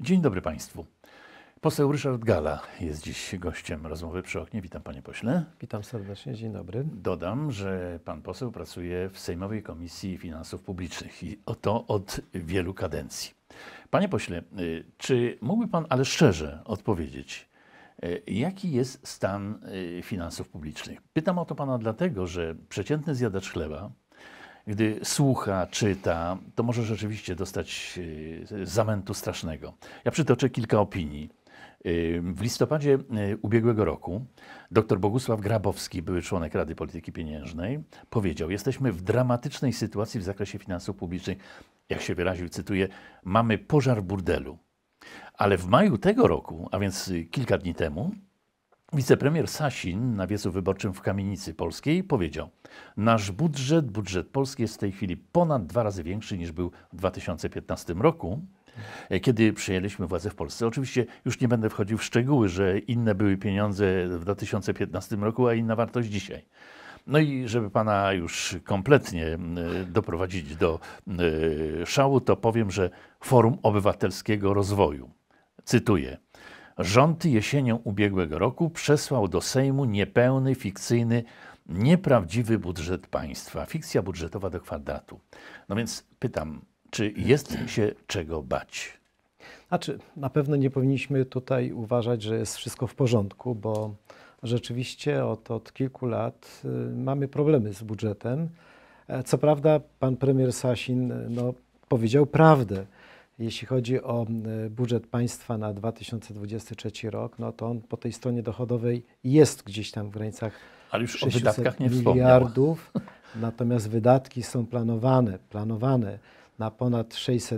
Dzień dobry Państwu. Poseł Ryszard Galla jest dziś gościem rozmowy przy oknie. Witam Panie Pośle. Witam serdecznie, dzień dobry. Dodam, że Pan Poseł pracuje w Sejmowej Komisji Finansów Publicznych i to od wielu kadencji. Panie Pośle, czy mógłby Pan, ale szczerze, odpowiedzieć, jaki jest stan finansów publicznych? Pytam o to Pana dlatego, że przeciętny zjadacz chleba, gdy słucha, czyta, to może rzeczywiście dostać zamętu strasznego. Ja przytoczę kilka opinii. W listopadzie ubiegłego roku dr Bogusław Grabowski, były członek Rady Polityki Pieniężnej, powiedział: jesteśmy w dramatycznej sytuacji w zakresie finansów publicznych. Jak się wyraził, cytuję, mamy pożar burdelu. Ale w maju tego roku, a więc kilka dni temu, wicepremier Sasin na wiecu wyborczym w Kamienicy Polskiej powiedział: nasz budżet Polski jest w tej chwili ponad 2 razy większy niż był w 2015 roku, kiedy przejęliśmy władzę w Polsce. Oczywiście już nie będę wchodził w szczegóły, że inne były pieniądze w 2015 roku, a inna wartość dzisiaj. No i żeby Pana już kompletnie doprowadzić do szału, to powiem, że Forum Obywatelskiego Rozwoju, cytuję: rząd jesienią ubiegłego roku przesłał do Sejmu niepełny, fikcyjny, nieprawdziwy budżet państwa. Fikcja budżetowa do kwadratu. No więc pytam, czy jest się czego bać? Znaczy, na pewno nie powinniśmy tutaj uważać, że jest wszystko w porządku, bo rzeczywiście od kilku lat mamy problemy z budżetem. Co prawda pan premier Sasin powiedział prawdę. Jeśli chodzi o budżet państwa na 2023 rok, to on po tej stronie dochodowej jest gdzieś tam w granicach ale już o wydatkach nie miliardów. Natomiast wydatki są planowane na ponad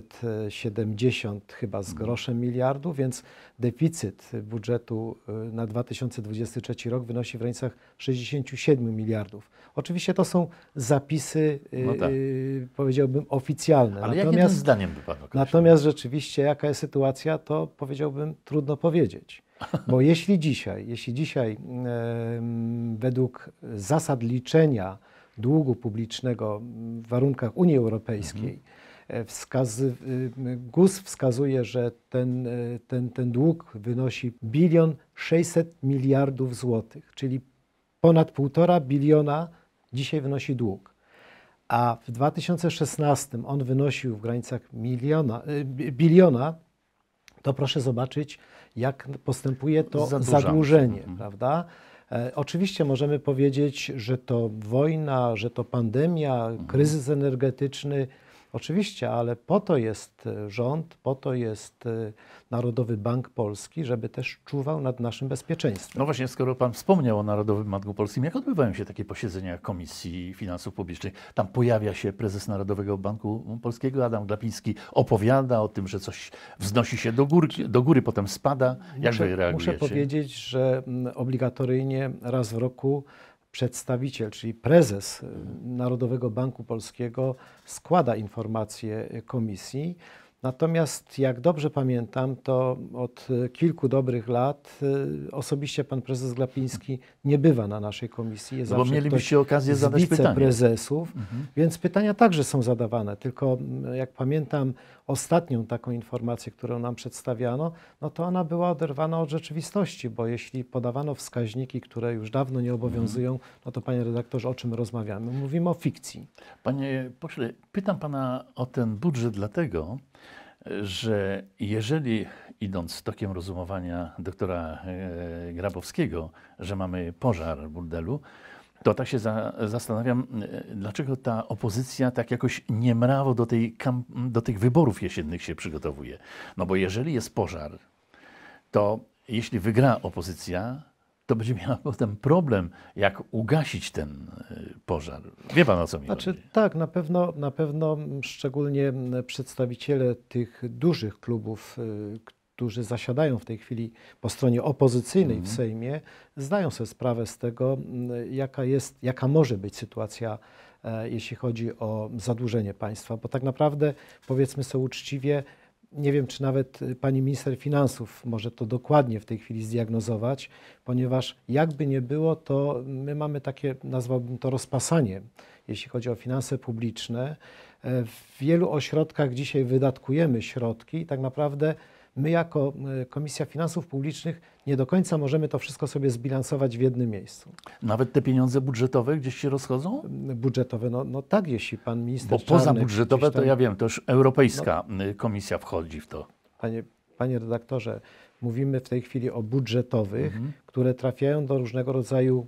670 chyba z groszem miliardów, więc deficyt budżetu na 2023 rok wynosi w granicach 67 miliardów. Oczywiście to są zapisy, powiedziałbym, oficjalne. Ale jakim zdaniem by Pan określił? Natomiast rzeczywiście jaka jest sytuacja, to powiedziałbym trudno powiedzieć. Bo jeśli dzisiaj według zasad liczenia długu publicznego w warunkach Unii Europejskiej GUS wskazuje, że ten dług wynosi 1 600 miliardów złotych, czyli ponad 1,5 biliona dzisiaj wynosi dług. A w 2016 on wynosił w granicach biliona, to proszę zobaczyć, jak postępuje to zadłużenie, prawda? Oczywiście możemy powiedzieć, że to wojna, że to pandemia, kryzys energetyczny. Oczywiście, ale po to jest rząd, po to jest Narodowy Bank Polski, żeby też czuwał nad naszym bezpieczeństwem. No właśnie, skoro Pan wspomniał o Narodowym Banku Polskim, jak odbywają się takie posiedzenia Komisji Finansów Publicznych? Tam pojawia się prezes Narodowego Banku Polskiego, Adam Glapiński, opowiada o tym, że coś wznosi się do góry, potem spada. Jak Wy reagujecie? Muszę powiedzieć, że obligatoryjnie raz w roku przedstawiciel, czyli prezes Narodowego Banku Polskiego składa informacje komisji. Natomiast jak dobrze pamiętam, to od kilku dobrych lat osobiście pan prezes Glapiński nie bywa na naszej komisji. Jest bo mielibyście okazję zadać wiceprezesów, więc pytania także są zadawane. Tylko jak pamiętam ostatnią taką informację, którą nam przedstawiano, to ona była oderwana od rzeczywistości, bo jeśli podawano wskaźniki, które już dawno nie obowiązują, to panie redaktorze, o czym rozmawiamy? Mówimy o fikcji. Panie pośle, pytam pana o ten budżet dlatego, że jeżeli, idąc tokiem rozumowania doktora Grabowskiego, że mamy pożar burdelu, to tak się zastanawiam, dlaczego ta opozycja tak jakoś niemrawo do tych wyborów jesiennych się przygotowuje. No bo jeżeli jest pożar, to jeśli wygra opozycja, to będzie miała potem problem, jak ugasić ten pożar. Wie Pan, o co mi chodzi? Tak, na pewno szczególnie przedstawiciele tych dużych klubów, którzy zasiadają w tej chwili po stronie opozycyjnej w Sejmie, zdają sobie sprawę z tego, jaka może być sytuacja, jeśli chodzi o zadłużenie państwa. Bo tak naprawdę, powiedzmy sobie uczciwie, nie wiem, czy nawet pani minister finansów może to dokładnie w tej chwili zdiagnozować, ponieważ jakby nie było, to my mamy takie, nazwałbym to rozpasanie, jeśli chodzi o finanse publiczne. W wielu ośrodkach dzisiaj wydatkujemy środki i tak naprawdę my jako Komisja Finansów Publicznych nie do końca możemy to wszystko sobie zbilansować w jednym miejscu. Nawet te pieniądze budżetowe gdzieś się rozchodzą? Budżetowe, no tak, jeśli pan minister Bo Czarnek pozabudżetowe gdzieś tam- to ja wiem, to już Europejska Komisja wchodzi w to. Panie redaktorze, mówimy w tej chwili o budżetowych, które trafiają do różnego rodzaju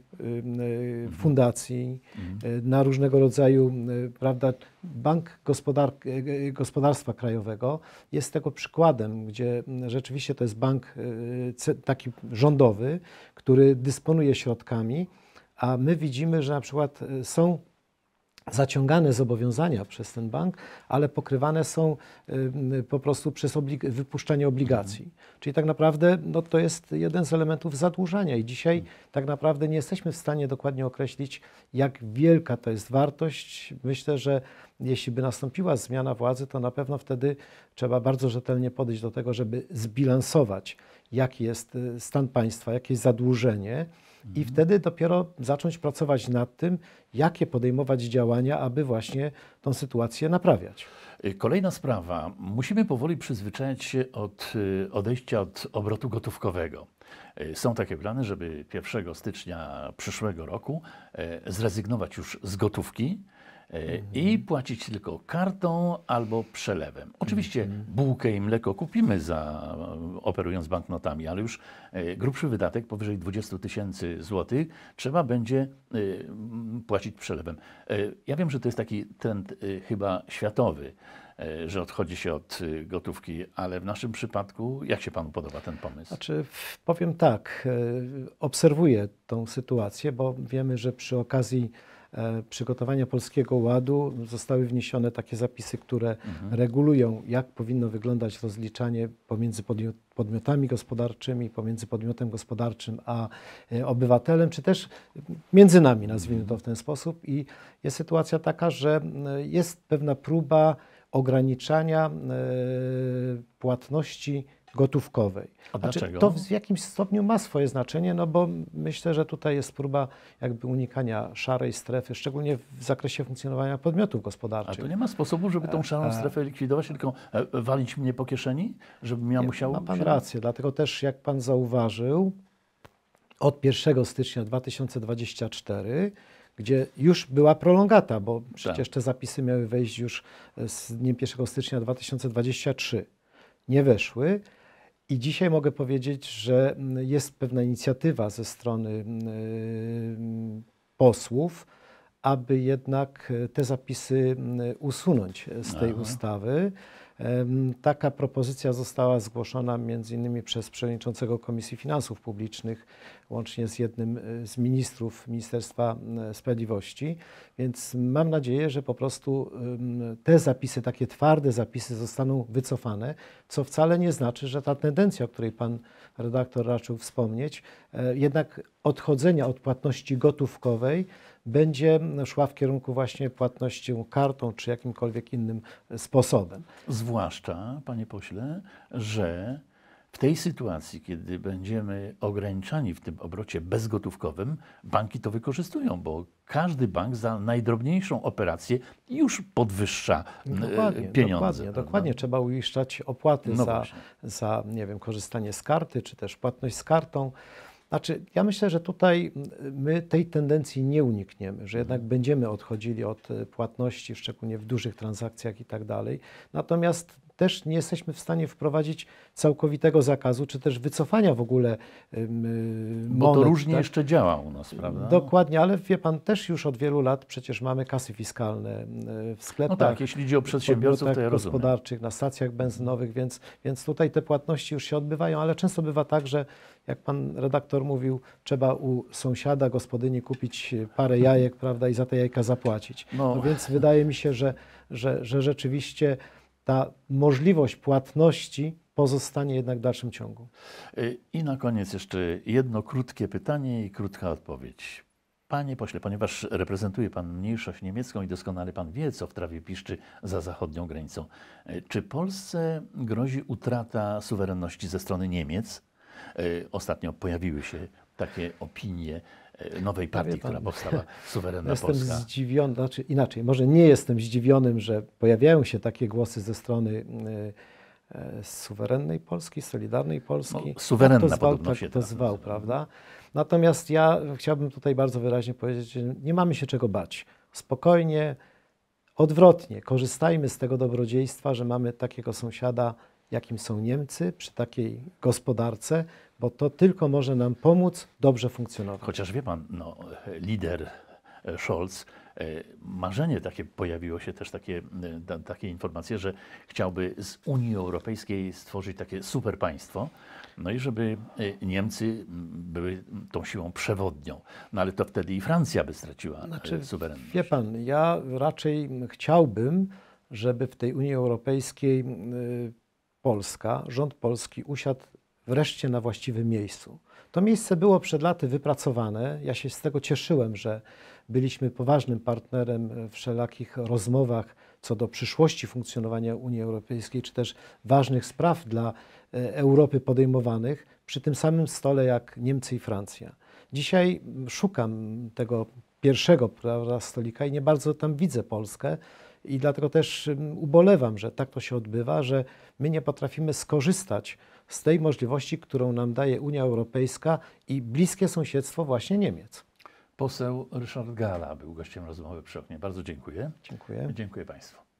fundacji, na różnego rodzaju, prawda, Bank Gospodarstwa Krajowego jest tego przykładem, gdzie rzeczywiście to jest bank taki rządowy, który dysponuje środkami, a my widzimy, że na przykład są zaciągane zobowiązania przez ten bank, ale pokrywane są po prostu przez wypuszczanie obligacji. Czyli tak naprawdę no, to jest jeden z elementów zadłużania i dzisiaj tak naprawdę nie jesteśmy w stanie dokładnie określić, jak wielka to jest wartość. Myślę, że jeśli by nastąpiła zmiana władzy, to na pewno wtedy trzeba bardzo rzetelnie podejść do tego, żeby zbilansować, jaki jest stan państwa, jakie jest zadłużenie, i wtedy dopiero zacząć pracować nad tym, jakie podejmować działania, aby właśnie tą sytuację naprawiać. Kolejna sprawa. Musimy powoli przyzwyczaić się od odejścia od obrotu gotówkowego. Są takie plany, żeby 1 stycznia przyszłego roku zrezygnować już z gotówki i płacić tylko kartą albo przelewem. Oczywiście bułkę i mleko kupimy operując banknotami, ale już grubszy wydatek powyżej 20 000 złotych trzeba będzie płacić przelewem. Ja wiem, że to jest taki trend chyba światowy, że odchodzi się od gotówki, ale w naszym przypadku jak się panu podoba ten pomysł? Znaczy, powiem tak, obserwuję tą sytuację, bo wiemy, że przy okazji przygotowania Polskiego Ładu zostały wniesione takie zapisy, które regulują, jak powinno wyglądać rozliczanie pomiędzy podmiotami gospodarczymi, pomiędzy podmiotem gospodarczym a obywatelem, czy też między nami, nazwijmy to w ten sposób. I jest sytuacja taka, że jest pewna próba ograniczania płatności gotówkowej. A dlaczego? To w jakimś stopniu ma swoje znaczenie, no bo myślę, że tutaj jest próba jakby unikania szarej strefy, szczególnie w zakresie funkcjonowania podmiotów gospodarczych. A to nie ma sposobu, żeby tą szarą strefę likwidować, tylko walić mnie po kieszeni, żebym ja musiał... Ma pan rację, dlatego też jak pan zauważył, od 1 stycznia 2024, gdzie już była prolongata, bo przecież te zapisy miały wejść już z dniem 1 stycznia 2023. Nie weszły. I dzisiaj mogę powiedzieć, że jest pewna inicjatywa ze strony posłów, aby jednak te zapisy usunąć z tej ustawy. Taka propozycja została zgłoszona m.in. przez przewodniczącego Komisji Finansów Publicznych, łącznie z jednym z ministrów Ministerstwa Sprawiedliwości. Więc mam nadzieję, że po prostu te zapisy, takie twarde zapisy zostaną wycofane, co wcale nie znaczy, że ta tendencja, o której pan redaktor raczył wspomnieć, jednak odchodzenia od płatności gotówkowej będzie szła w kierunku właśnie płatności kartą czy jakimkolwiek innym sposobem. Zwłaszcza, panie pośle, że w tej sytuacji, kiedy będziemy ograniczani w tym obrocie bezgotówkowym, banki to wykorzystują, bo każdy bank za najdrobniejszą operację już podwyższa pieniądze. Dokładnie. Trzeba uiszczać opłaty za, nie wiem, korzystanie z karty, czy też płatność z kartą. Znaczy, ja myślę, że tutaj my tej tendencji nie unikniemy, że jednak będziemy odchodzili od płatności, szczególnie w dużych transakcjach i tak dalej. Natomiast też nie jesteśmy w stanie wprowadzić całkowitego zakazu, czy też wycofania w ogóle Bo monet, to różnie tak? jeszcze działa u nas, prawda? Dokładnie, ale wie pan, też już od wielu lat przecież mamy kasy fiskalne w sklepach. No tak, jeśli chodzi o przedsiębiorców, to ja rozumiem. Gospodarczych, na stacjach benzynowych, więc tutaj te płatności już się odbywają, ale często bywa tak, że jak pan redaktor mówił, trzeba u sąsiada, gospodyni kupić parę jajek, prawda, i za te jajka zapłacić. No więc wydaje mi się, że rzeczywiście ta możliwość płatności pozostanie jednak w dalszym ciągu. I na koniec jeszcze jedno krótkie pytanie i krótka odpowiedź. Panie pośle, ponieważ reprezentuje pan mniejszość niemiecką i doskonale pan wie, co w trawie piszczy za zachodnią granicą, czy Polsce grozi utrata suwerenności ze strony Niemiec? Ostatnio pojawiły się takie opinie nowej partii, która powstała, Suwerenna Jestem Polska. zdziwiony, znaczy inaczej, może nie jestem zdziwionym, że pojawiają się takie głosy ze strony suwerennej Polski, solidarnej Polski. No, suwerenna Jak to zwał, podobno się tak to teraz zwał, nazywa. prawda? Natomiast ja chciałbym tutaj bardzo wyraźnie powiedzieć, że nie mamy się czego bać. Spokojnie, odwrotnie, korzystajmy z tego dobrodziejstwa, że mamy takiego sąsiada, jakim są Niemcy, przy takiej gospodarce, bo to tylko może nam pomóc dobrze funkcjonować. Chociaż wie pan, no, lider Scholz, marzenie takie, pojawiło się też takie informacje, że chciałby z Unii Europejskiej stworzyć takie super państwo, no i żeby Niemcy były tą siłą przewodnią. No ale to wtedy i Francja by straciła suwerenność. Wie pan, ja raczej chciałbym, żeby w tej Unii Europejskiej Polska, rząd polski usiadł wreszcie na właściwym miejscu. To miejsce było przed laty wypracowane. Ja się z tego cieszyłem, że byliśmy poważnym partnerem w wszelakich rozmowach co do przyszłości funkcjonowania Unii Europejskiej, czy też ważnych spraw dla Europy podejmowanych przy tym samym stole jak Niemcy i Francja. Dzisiaj szukam tego pierwszego, prawda, stolika i nie bardzo tam widzę Polskę. I dlatego też ubolewam, że tak to się odbywa, że my nie potrafimy skorzystać z tej możliwości, którą nam daje Unia Europejska i bliskie sąsiedztwo właśnie Niemiec. Poseł Ryszard Galla był gościem rozmowy przy oknie. Bardzo dziękuję. Dziękuję. Dziękuję państwu.